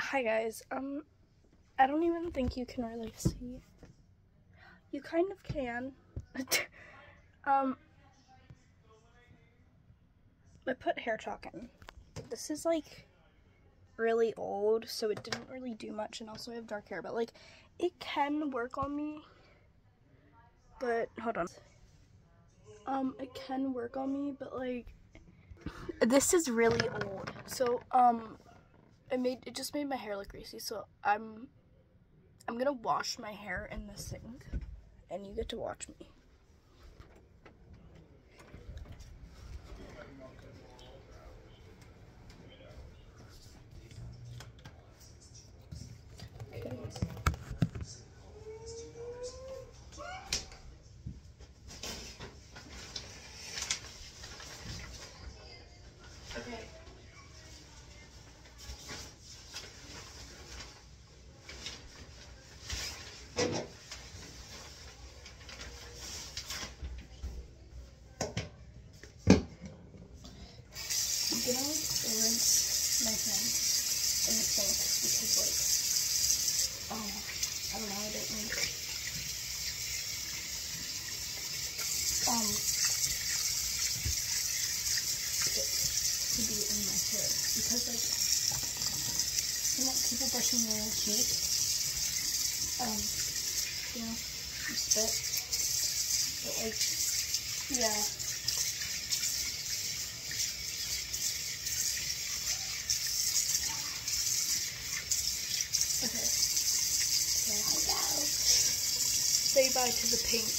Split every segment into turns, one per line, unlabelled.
Hi guys, I don't even think you can really see. You kind of can. I put hair chalk in. This is like really old, so it didn't really do much, and also I have dark hair, but like, it can work on me. But, hold on. It can work on me, but like, this is really old. So, it just made my hair look greasy, so I'm gonna wash my hair in the sink, and you get to watch me. Okay. Okay. I'm gonna like rinse my hands in the sink because like, I don't know, I don't need it to be in my hair because like, you know, people brushing their teeth, you know, you spit, but like, yeah. Okay, there I go. Say bye to the pink.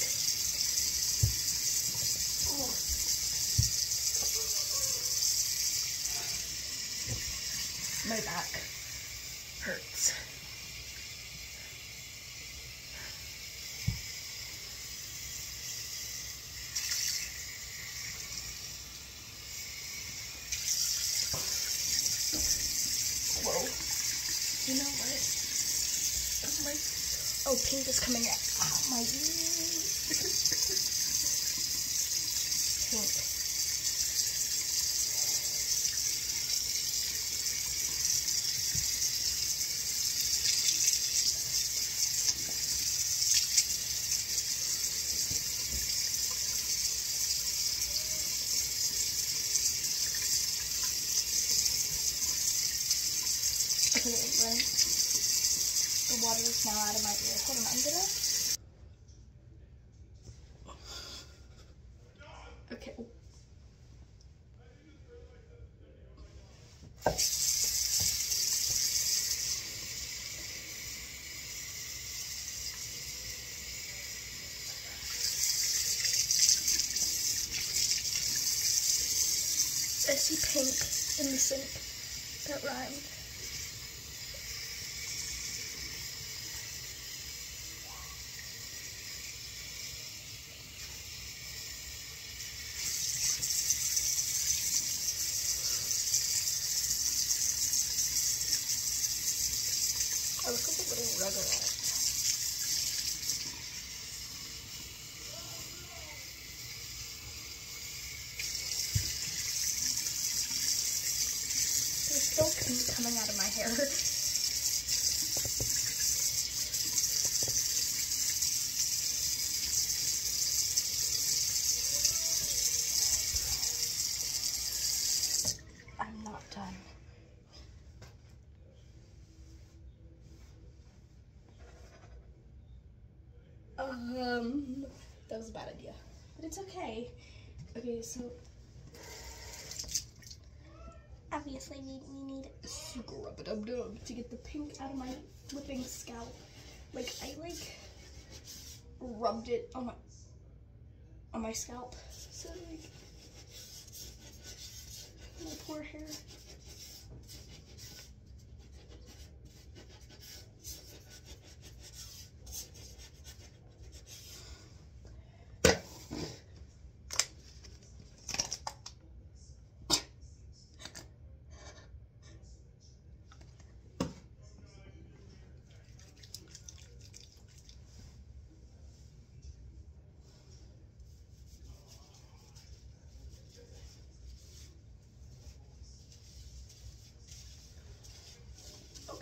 Oh. My back hurts. Whoa. You know what? I'm like, oh, pink is coming out. Ow, my ear. Pink. Okay, right? The water is now out of my ear. Hold on, I'm gonna... Okay. I see pink in the sink. That rhymed. I look like a little Rugrats. There's still pink coming out of my hair. I'm not done. That was a bad idea, but it's okay. Okay, so obviously we need scrub-a-dub-dub to get the pink out of my flipping scalp. Like, I like rubbed it on my scalp, so like my poor hair.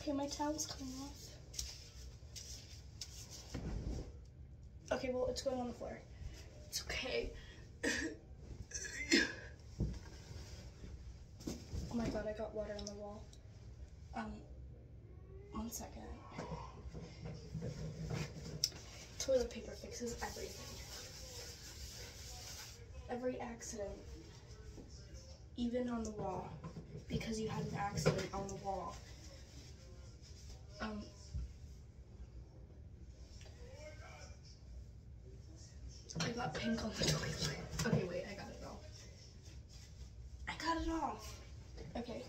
Okay, my towel's coming off. Okay, well, it's going on the floor. It's okay. Oh my god, I got water on the wall. 1 second. Toilet paper fixes everything. Every accident. Even on the wall. Because you had an accident on the wall. I got pink on the toilet. Okay, wait, I got it off. I got it off. Okay.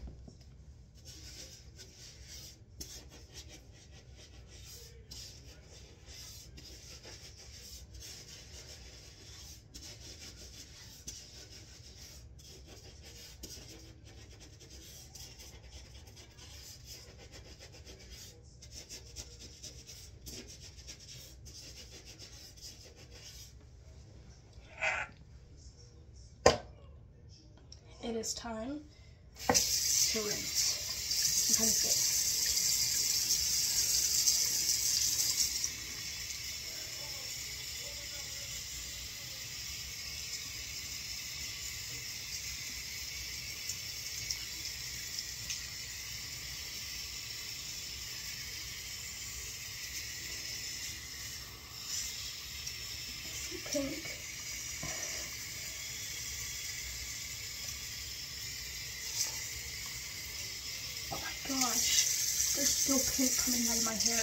It is time to rinse. I'm kind of sick. Pink. Oh my gosh, there's still pink coming out of my hair.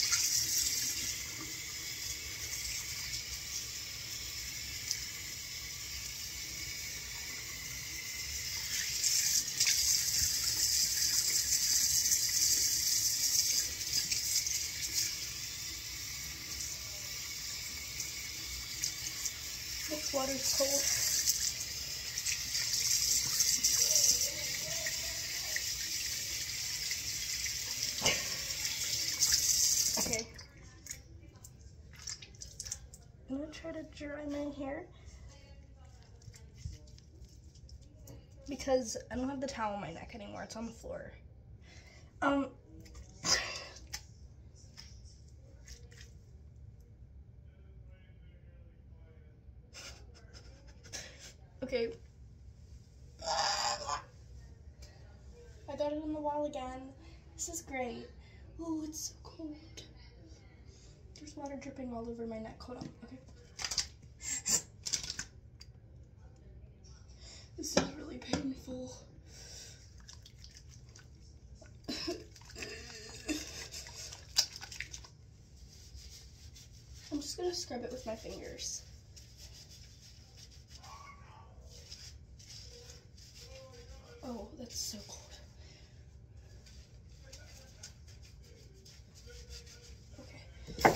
This water's cold. Okay. I'm gonna try to dry my hair because I don't have the towel on my neck anymore. It's on the floor. Okay. I got it on the wall again. This is great. Oh, it's so cold. There's water dripping all over my neck. Hold on. Okay. This is really painful. I'm just gonna scrub it with my fingers. Oh, that's so cold. Okay.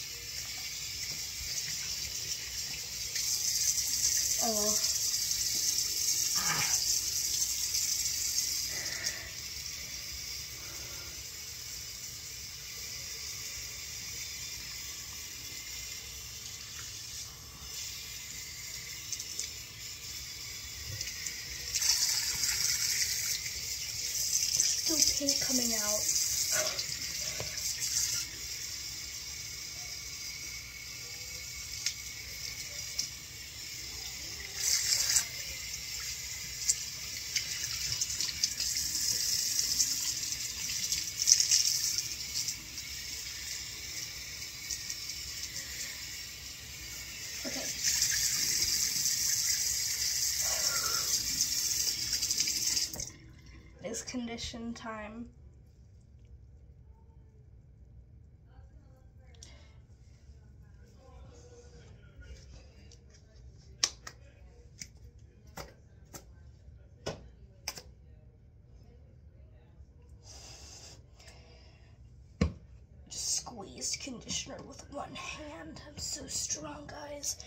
Oh. Still pink coming out. Okay. It's condition time. Just squeezed conditioner with one hand. I'm so strong, guys.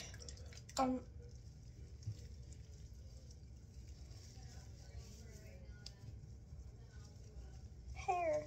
Hair.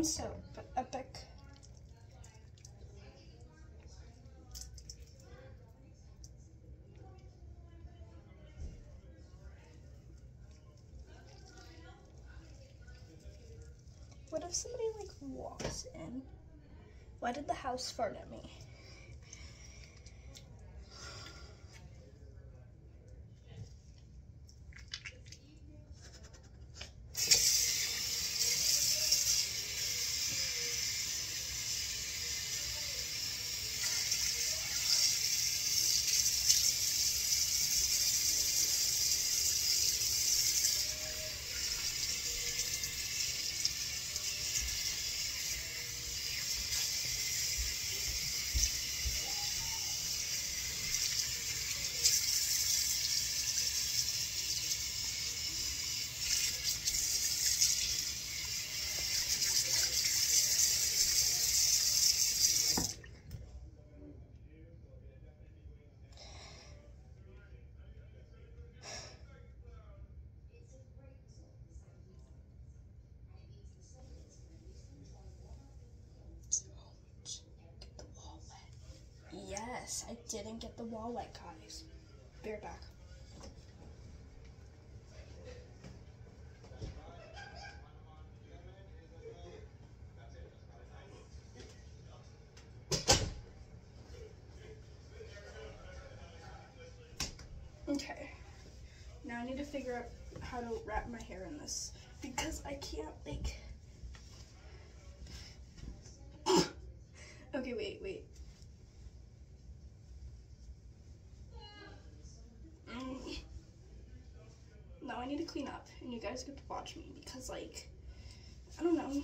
sounds so epic. What if somebody like walks in? Why did the house fart at me? Yes, I didn't get the wall wet, guys. Be right back. Okay. Now I need to figure out how to wrap my hair in this because I can't like. Okay, wait. Now I need to clean up, and you guys get to watch me because, like, I don't know.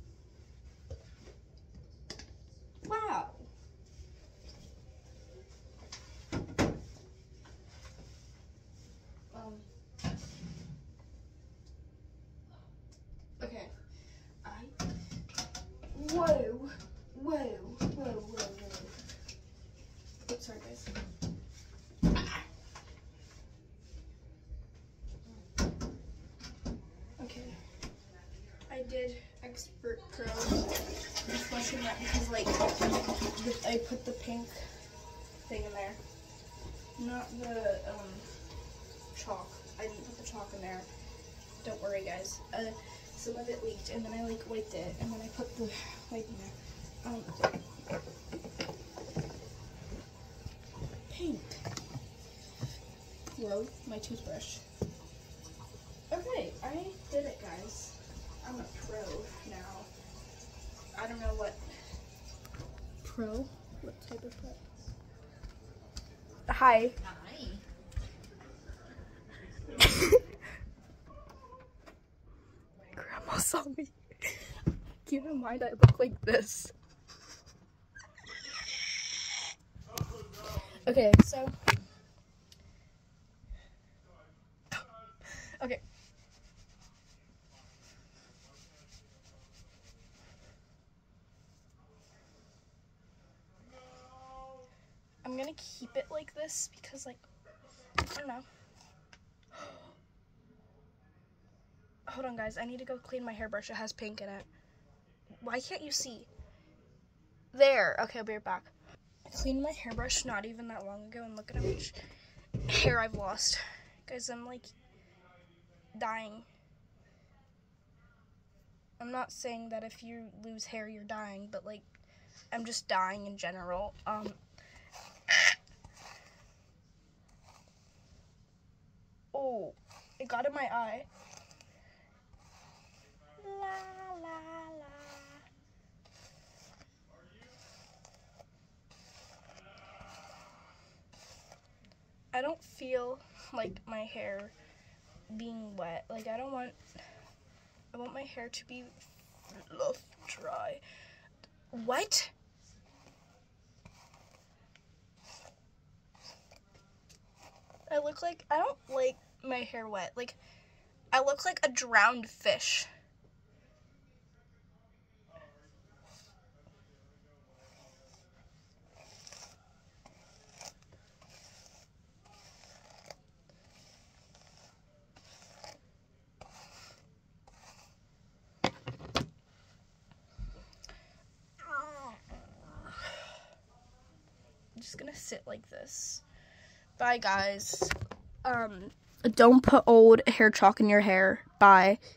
Wow. Okay. Whoa. Oops, sorry, guys. Okay. I did Expert Pro flushing that because, like, I put the pink thing in there. Not the, chalk. I didn't put the chalk in there. Don't worry, guys. Some of it leaked, and then I, like, wiped it, and then I put the wipe in there. Pink. Whoa, my toothbrush. Okay, I did it, guys. I'm a pro now. I don't know what pro? What type of pro? Hi. My grandma saw me. Keep in mind I look like this. Okay, so okay. I'm gonna keep it like this because, like, I don't know. Hold on, guys. I need to go clean my hairbrush. It has pink in it. Why can't you see? There. Okay, I'll be right back. I cleaned my hairbrush not even that long ago, and look at how much hair I've lost. Guys, I'm, like, dying. I'm not saying that if you lose hair, you're dying, but, like, I'm just dying in general. Oh, it got in my eye. La, la, la. I don't feel like my hair being wet. Like, I want my hair to be fluff dry. What? I don't like my hair wet. Like, I look like a drowned fish. just gonna sit like this. Bye, guys. Don't put old hair chalk in your hair. Bye.